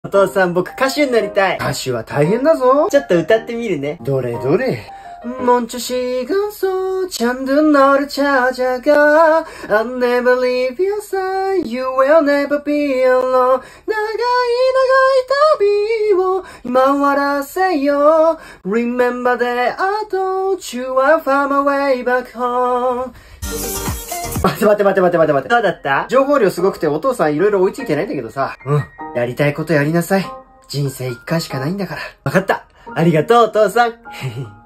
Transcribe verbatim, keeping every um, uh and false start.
お父さん、僕歌手になりたい。 歌手は大変だぞ。 ちょっと歌ってみるね。 どれどれ。 멈추 시간 속 잠든 너를 찾아가 I'll never leave your side You will never be alone 나가이 나가이旅を今笑せよ Remember that I told you I'll find my way back home 待て待て待て待て待て待て。 どうだった？ 情報量すごくてお父さんいろいろ追いついてないんだけどさ。 うん。 やりたいことやりなさい。人生一回しかないんだから。 わかった。ありがとうお父さん。